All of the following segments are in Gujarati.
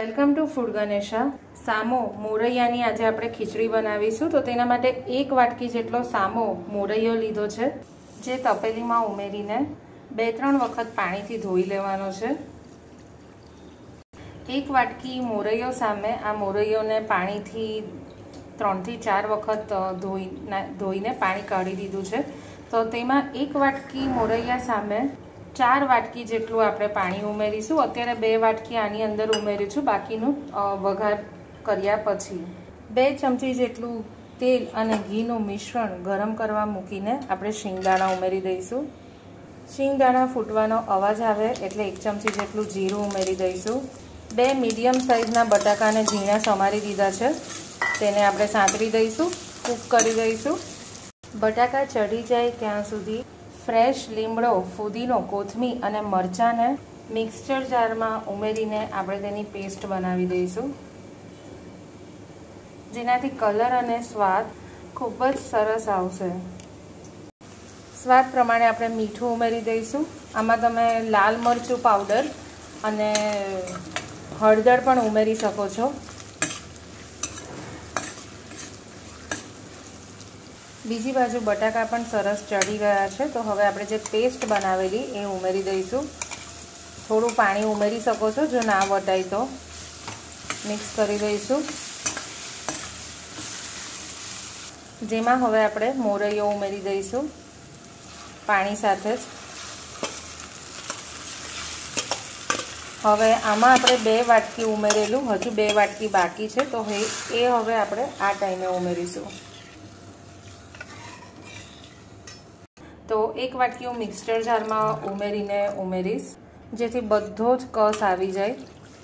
Welcome to food Ganesha. સામો મોરૈયાની આજે આપણે ખીચડી બનાવીશું। તો તેના માટે 1 વાટકી જેટલો સામો મોરૈયો લીધો છે, જે તપેલીમાં ઉમેરીને 2-3 વખત પાણીથી ધોઈ લેવાનો છે। 1 વાટકી મોરૈયો સામે આ મોરૈયોને પાણીથી 3 થી 4 વખત ધોઈને પાણી કાઢી દીધું છે। તો તેમાં 1 વાટકી મોરૈયા સામે 4 વાટકી જેટલું આપણે પાણી ઉમેરીશું। અત્યારે 2 વાટકી આની અંદર ઉમેર્યું છું, બાકીનું વઘાર કર્યા પછી 2 ચમચી જેટલું તેલ અને ઘીનું મિશ્રણ ગરમ કરવા મૂકીને આપણે શિંગદાણા ઉમેરી દઈશું। શિંગદાણા ફૂટવાનો અવાજ આવે એટલે 1 ચમચી જેટલું જીરું ઉમેરી દઈશું। 2 મીડિયમ સાઇઝના બટાકાને ઝીણા સમારી દીધા છે, તેને આપણે સાંતળી દઈશું, કૂક કરી દઈશું। બટાકા ચડી જાય ત્યાં સુધી ફ્રેશ લીમડો, ફુદીનો, કોથમીર અને મરચાંને મિક્સચર જારમાં ઉમેરીને આપણે તેની પેસ્ટ બનાવી દઈશું, જેનાથી કલર અને સ્વાદ ખૂબ જ સરસ આવશે। સ્વાદ પ્રમાણે આપણે મીઠું ઉમેરી દઈશું। આમાં તમે લાલ મરચું પાવડર અને હળદર પણ ઉમેરી શકો છો। બીજી બાજુ બટાકા પણ સરસ ચડી ગયા છે, તો હવે આપણે જે પેસ્ટ બનાવેલી એ ઉમેરી દઈશું। થોડું પાણી ઉમેરી શકો છો, જો ના વટાય તો મિક્સ કરી દઈશું, જેમાં હવે આપણે મોરૈયો ઉમેરી દઈશું પાણી સાથે જ। હવે આમાં આપણે 2 વાટકી ઉમેરેલું, હજુ 2 વાટકી બાકી છે, તો એ હવે આપણે આ ટાઈમે ઉમેરીશું। તો 1 વાટકી હું મિક્સચર જારમાં ઉમેરીશ, જેથી બધો જ કસ આવી જાય।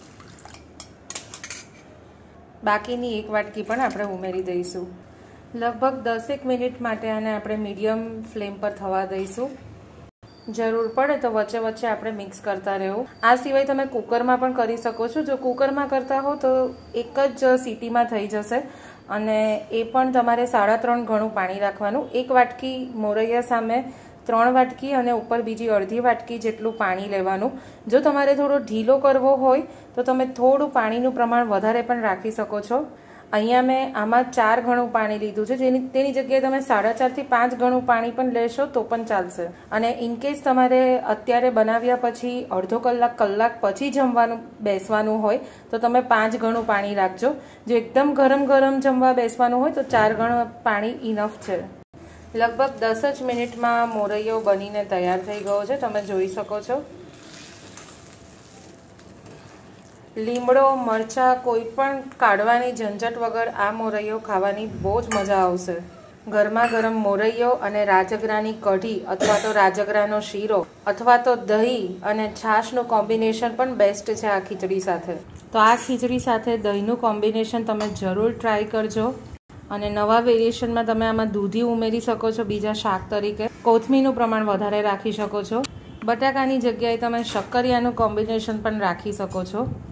બાકીની 1 વાટકી પણ આપણે ઉમેરી દઈશું। લગભગ 10 મિનિટ માટે આને આપણે મીડિયમ ફ્લેમ પર થવા દઈશું। જરૂર પડે તો વચ્ચે વચ્ચે આપણે મિક્સ કરતા રહેવું। આ સિવાય તમે કુકરમાં પણ કરી શકો છો। જો કુકરમાં કરતા હો તો એક જ સીટીમાં થઈ જશે, અને એ પણ તમારે 3.5 ગણું પાણી રાખવાનું। 1 વાટકી મોરૈયા સામે 3 વાટકી અને ઉપર બીજી અડધી વાટકી જેટલું પાણી લેવાનું। જો તમારે થોડો ઢીલો કરવો હોય તો તમે થોડું પાણીનું પ્રમાણ વધારે પણ રાખી શકો છો। અહીંયા મેં આમાં 4 ગણું પાણી લીધું છે, તેની જગ્યાએ તમે 4.5 થી 5 ગણું પાણી પણ લેશો તો પણ ચાલશે। અને ઇનકેસ તમારે અત્યારે બનાવ્યા પછી અડધો કલાક પછી જમવાનું બેસવાનું હોય તો તમે 5 ગણું પાણી રાખજો। જો એકદમ ગરમ જમવા બેસવાનું હોય તો 4 ગણું પાણી ઇનફ છે। લગભગ 10 જ મિનિટમાં મોરૈયો બનીને તૈયાર થઈ ગયો છે, તમે જોઈ શકો છો। લીમડો, મરચાં કોઈ પણ કાઢવાની ઝંઝટ વગર આ મોરૈયો ખાવાની બહુ જ મજા આવશે। ગરમા ગરમ મોરૈયો અને રાજગરાની કઢી અથવા તો રાજગરાનો શીરો અથવા તો દહીં અને છાશનું કોમ્બિનેશન પણ બેસ્ટ છે આ ખીચડી સાથે। તો આ ખીચડી સાથે દહીંનું કોમ્બિનેશન તમે જરૂર ટ્રાય કરજો। અને નવા વેરિએશનમાં તમે આમાં દૂધી ઉમેરી શકો છો બીજા શાક તરીકે। કોથમીરનું પ્રમાણ વધારે રાખી શકો છો। બટાકાની જગ્યાએ તમે શક્કરિયાનું કોમ્બિનેશન પણ રાખી શકો છો।